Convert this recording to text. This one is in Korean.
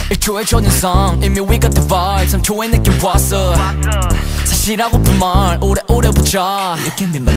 1초의 첫인상 이미 we got the vibe 3초의 느낌 왔어 사실하고픈 말 오래오래 보자 You can be my